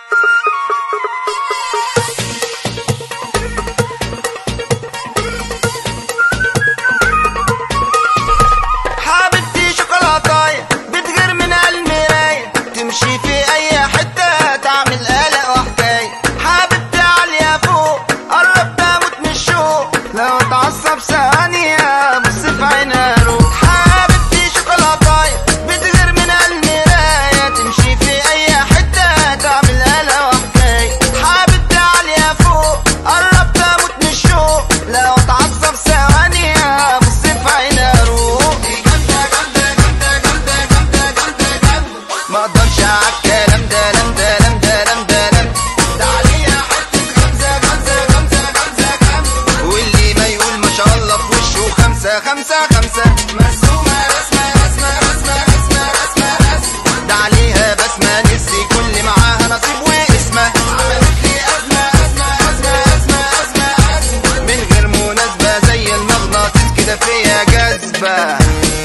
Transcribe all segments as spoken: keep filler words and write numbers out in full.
خمسة خمسة مرسومة رسمة رسمة رسمة رسمة رسمة رسمة ده عليها بسمة نسي كل معاها نصيب واسمة عملت لي أزمة أزمة أزمة أزمة أزمة أزمة من غير مناسبة زي المغناطيس كده فيها جذبة.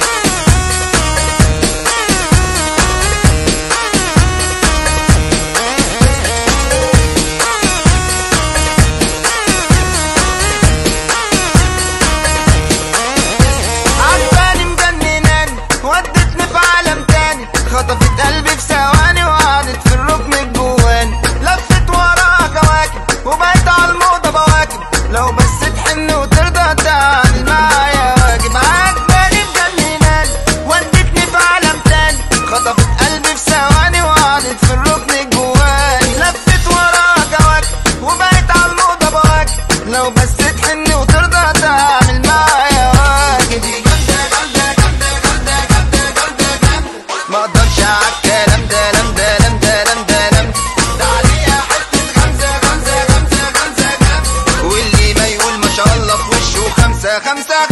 خطفت قلبي في ثواني وقعدت في الركن الجواني، لفت وراها كواكب وبقيت على الموضة بواكب، لو بس تحن وترضى تعمل معايا واجب. عجباني مجنناني ودتني في عالم تاني، خطفت قلبي في ثواني وقعدت في الركن الجواني، لفت وراها كواكب وبقيت على الموضة بواكب، لو بس تحن وترضى تعمل معايا واجب. ما اقدرش عالكلام ده لم ده لم ده لم ده لم ده عليها حتة خمسة خمسة خمسة خمسة خمسة واللي ما يقول ما شاء الله في وشه خمسة خمسة